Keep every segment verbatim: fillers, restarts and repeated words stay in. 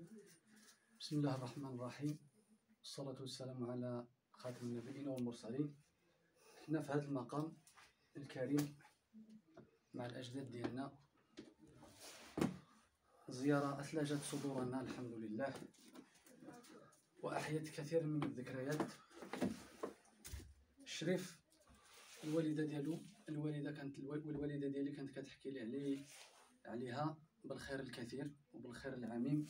بسم الله الرحمن الرحيم، والصلاة والسلام على خاتم النبيين والمرسلين. حنا في هذا المقام الكريم مع الأجداد ديالنا، زيارة أثلجت صدورنا الحمد لله، وأحيت كثير من الذكريات. الشريف الوالدة ديالو الوالدة كانت والوالدة ديالي كانت كتحكي لي عليه عليها بالخير الكثير وبالخير العميم،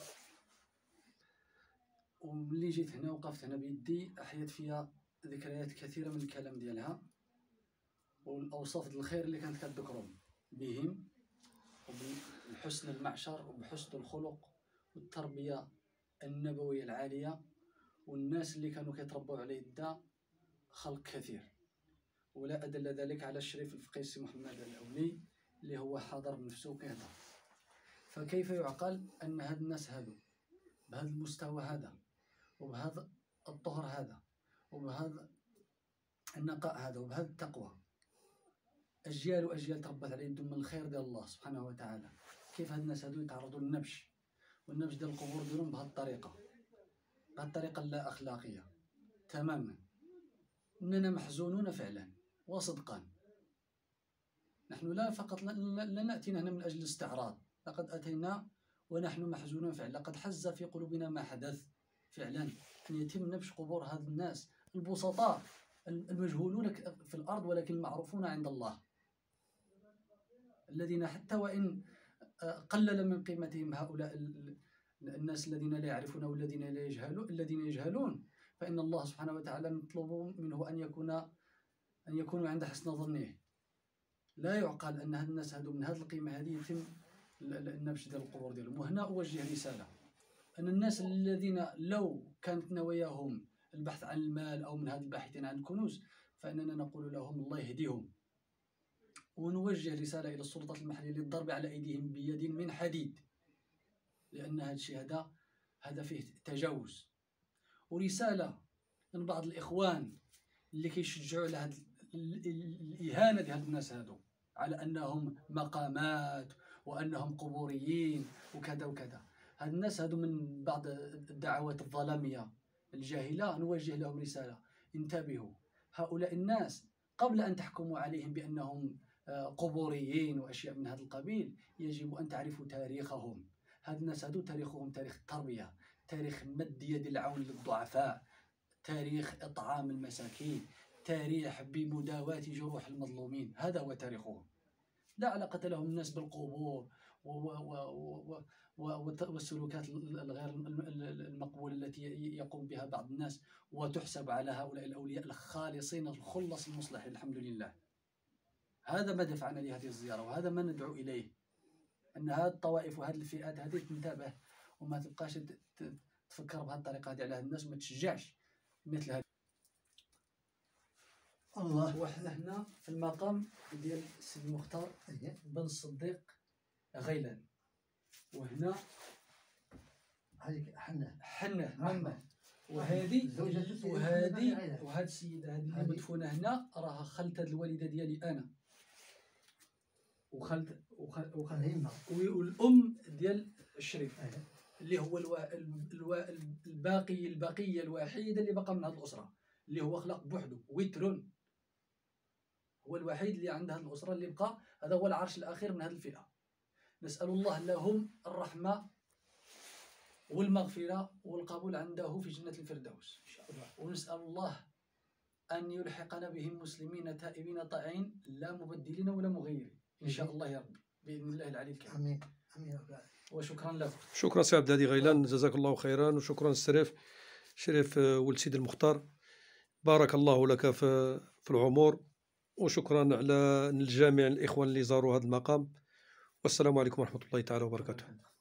وملي جيت هنا وقفت هنا بيدي أحيت فيها ذكريات كثيرة من الكلام ديالها والأوصاف ديال الخير اللي كانت كتذكرهم بهم، وبحسن المعشر وبحسن الخلق والتربية النبوية العالية، والناس اللي كانوا كيتربوا على يدها خلق كثير. ولا أدل ذلك على الشريف الفقيه سي محمد الأولي اللي هو حاضر بنفسه وكيهضر. فكيف يعقل أن هاد الناس هادو بهذا المستوى هذا وبهذا الطهر هذا وبهذا النقاء هذا وبهذا التقوى، أجيال وأجيال تربت على يدهم من الخير ديال الله سبحانه وتعالى، كيف هاد الناس هادو يتعرضوا للنبش والنبش ديال القبور ديالهم بهذه الطريقة بهذه الطريقة اللا أخلاقية تماما؟ إننا محزونون فعلا وصدقا. نحن لا فقط لا نأتينا هنا من أجل الاستعراض، لقد أتينا ونحن محزونون فعلا. لقد حز في قلوبنا ما حدث فعلا، أن يتم نبش قبور هذا الناس البسطاء المجهولون في الأرض ولكن المعروفون عند الله، الذين حتى وإن قلل من قيمتهم هؤلاء الناس الذين لا يعرفون والذين لا يجهلون الذين يجهلون، فإن الله سبحانه وتعالى نطلب منه أن يكون أن يكونوا عند حسن ظنه. لا يعقل أن هاد الناس هادو من هذه القيمة هذه يتم النبش ديال القبور ديالهم. وهنا أوجه رسالة أن الناس الذين لو كانت نواياهم البحث عن المال أو من هاد الباحثين عن الكنوز، فإننا نقول لهم الله يهديهم، ونوجه رسالة إلى السلطات المحلية للضرب على أيديهم بيد من حديد، لأن هذا الشيء هذا هذا فيه تجاوز. ورسالة من بعض الإخوان اللي كيشجعوا على هذه الإهانة ديال هاد الناس هادو على أنهم مقامات وأنهم قبوريين وكذا وكذا. هاد الناس هادو من بعض الدعوات الظلامية الجاهلة، نوجه لهم رسالة: انتبهوا، هؤلاء الناس قبل أن تحكموا عليهم بأنهم قبوريين وأشياء من هذا القبيل يجب أن تعرفوا تاريخهم. هاد الناس هادو تاريخهم تاريخ التربية، تاريخ مد يد العون للضعفاء، تاريخ إطعام المساكين، تاريخ بمداواة جروح المظلومين. هذا هو تاريخهم. لا علاقة لهم الناس بالقبور والسلوكات الغير المقبولة التي يقوم بها بعض الناس وتحسب على هؤلاء الأولياء الخالصين الخلص المصلحين. الحمد لله. هذا ما دفعنا لهذه الزيارة، وهذا ما ندعو إليه، أن هذه الطوائف وهذه الفئات هذه تنتبه وما تبقاش تفكر بهذه الطريقة هذه على هذه الناس، وما تشجعش مثل هذه. الله. وحنا هنا في المقام ديال السيد المختار بن الصديق غيلان، وهنا هذيك حنة حنة ماما، وهذه وهذه وهذه السيدة هذه اللي مدفونة هنا راها خالة الوالدة ديالي أنا، وخالة وخالة والأم ديال الشريف اللي هو الوا... الوا... الباقي البقية الوحيدة اللي بقى من هذه الأسرة، اللي هو خلق بوحده وتر، هو الوحيد اللي عند هذه الأسرة اللي بقى. هذا هو العرش الأخير من هذه الفئة. نسأل الله لهم الرحمة والمغفرة والقبول عنده في جنة الفردوس إن شاء الله، ونسأل الله أن يلحقنا بهم مسلمين تائبين طائعين لا مبدلين ولا مغيرين إن شاء الله يا ربي بإذن الله العلي الكريم. آمين آمين. وشكرا لكم. شكرا سي عبد الهادي غيلان، جزاك الله خيرا، وشكرا الشريف شريف ولد سيدي المختار، بارك الله لك في في العمر، وشكرا على الجميع الإخوان اللي زاروا هذا المقام، والسلام عليكم ورحمة الله تعالى وبركاته.